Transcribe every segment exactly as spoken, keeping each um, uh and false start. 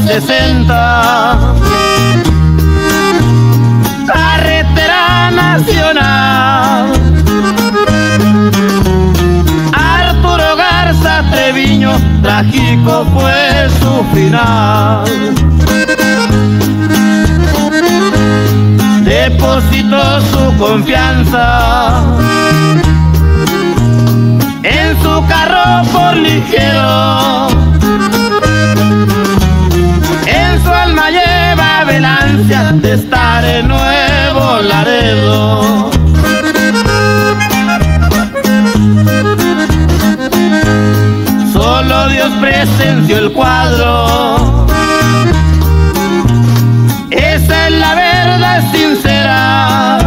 sesenta, carretera nacional. Arturo Garza Treviño, trágico fue su final. Depositó su confianza en su carro por ligero. En su alma lleva velancia de estar en Nuevo Laredo. Solo Dios presenció el cuadro. Esa es la verdad sincera.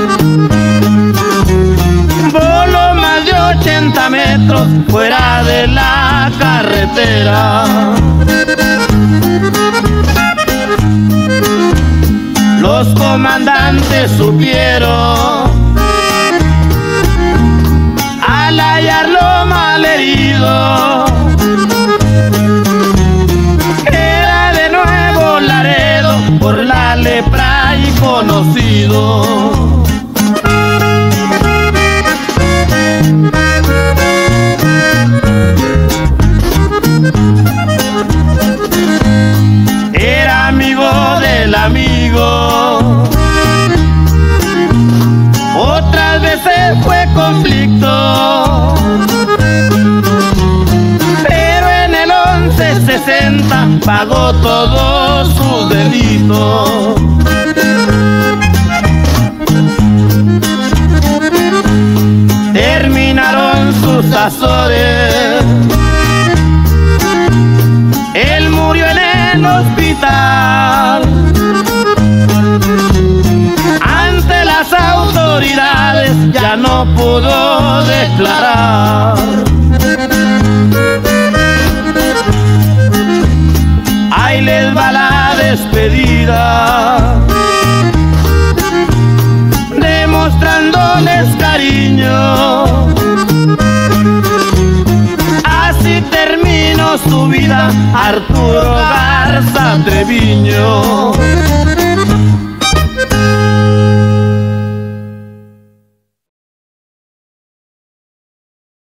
Voló más de ochenta metros fuera de la carretera. Los comandantes supieron, al hallarlo malherido, era de Nuevo Laredo, por la lepra y conocido. Era amigo del amigo, otras veces fue conflicto, pero en el once sesenta pagó todos sus delitos. Terminaron sus azores, él murió en el hospital. Ante las autoridades ya no pudo declarar. Ahí les va la despedida, demostrándoles cariño. Así terminó su vida Arturo Garza Treviño.